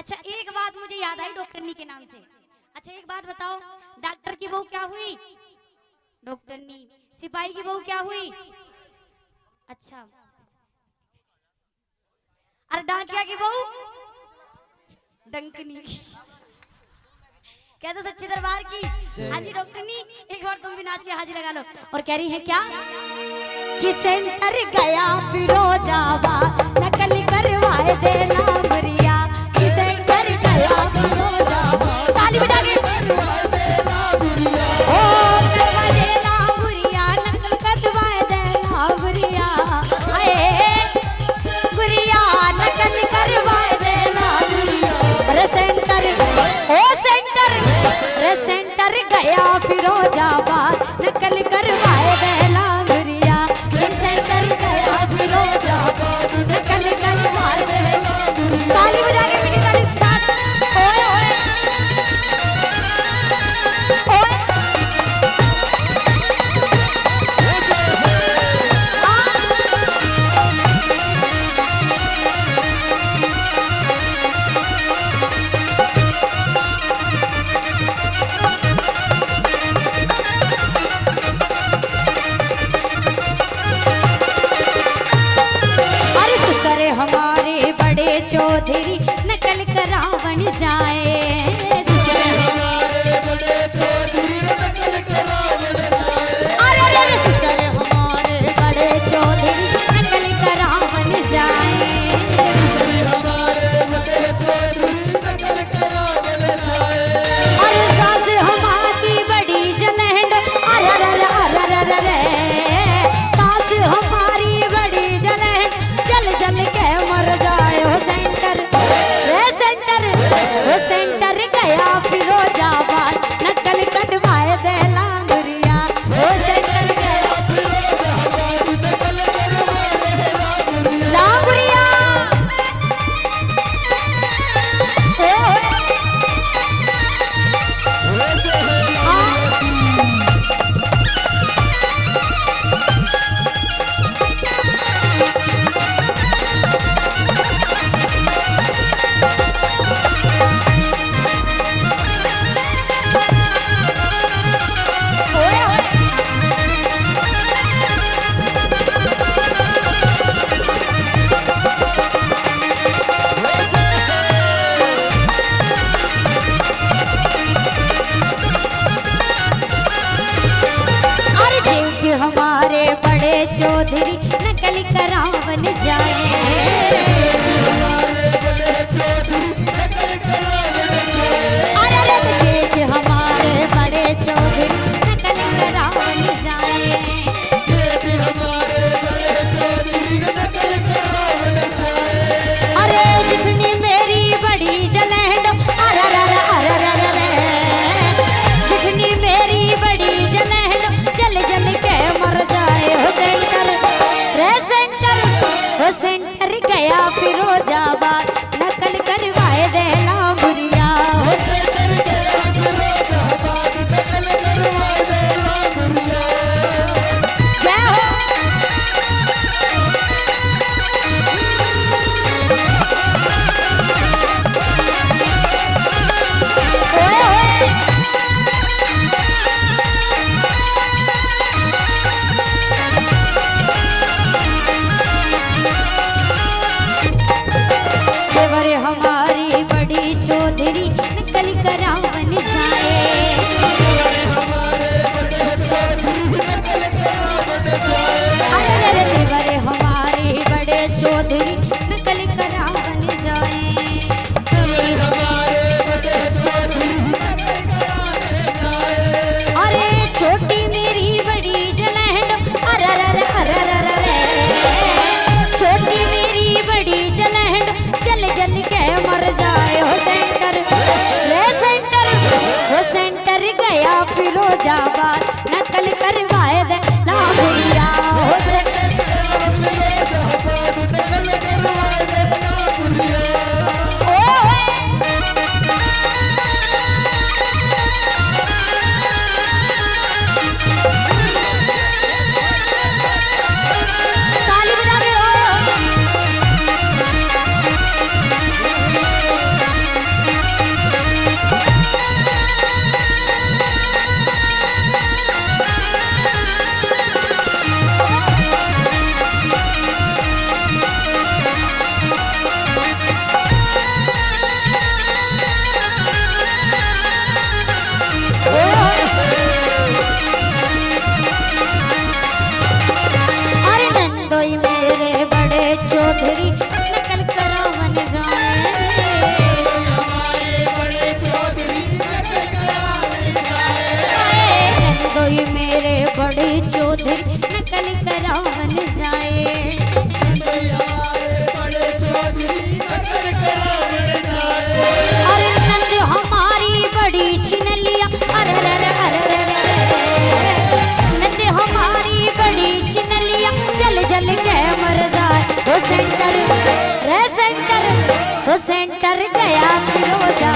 अच्छा एक बात मुझे याद आई डॉक्टरनी के नाम से। अच्छा एक बात बताओ, डॉक्टर की बहू क्या हुई? डॉक्टरनी। सिपाही की बहू क्या हुई? अच्छा, और डाकिया की बहू डंकनी। क्या तो सच्चे दरबार की हाजी डॉक्टरनी, एक बार तुम भी नाच के हाजी लगा लो। और कह रही है क्या कि सेंटर गया फिरोजाबाद, नकल करवाए देना बुरिया। कि सेंटर गया फिरोजाबाद, ताली बजा के ओ करवा देना बुरिया, नकल करवाए देना बुरिया। आए बुरिया नकल करवाए देना बुरिया। अरे सेंटर ओ सेंटर, अरे सेंटर गया फिरोजाबाद, नकल करवाए देना बुरिया। सेंटर गया फिरोजाबाद, नकल करवाए देना। ताली बजा के मीठी ताली के साथ ओए ओए ओए। हमारे बड़े चौधरी नकल करावन जाए। अरे अरे ससुर हमारे बड़े चौधरी नकल करावन जाए। अरे सास हमारी बड़ी जलहंड, अरे अरे अरे अरे सास हमारी बड़ी जलहंड, जल जल के मर जाए। हो सेंटर रे सेंटर, वो सेंटर गया फिरोजाबाद, नकल कटवाए दे लांगुरिया। वो सेंटर गया फिरोजाबाद, नकल करवाए दे लांगुरिया। हमारे बड़े चौधरी नकल करावन जाए। अरे जेठ हमारे बड़े चौधरी नकल करावन जाए। अरे जितनी मेरी बड़ी जलहंड, अरे अरे अरे अरे जितनी मेरी बड़ी जलहंड, जल जल के मर जाए। हो सेंटर रे सेंटर, हो सेंटर गया फिरोजाबाद, नकल करवाए देना बुरिया। हो सेंटर गया फिरोजाबाद, नकल करवाए देना बुरिया। जय हो ओए ओए। हमारी बड़ी चौधरी नकल करावन जाए। अरे देवरे हमारे बड़े चौधरी नकल करावन जाए। अरे छोटी मेरी बड़ी जलहंड, अरे अरे अरे अरे छोटी मेरी बड़ी जलहंड, जल जल के मर जाए। हो सेंटर रे सेंटर, आया फिरोजा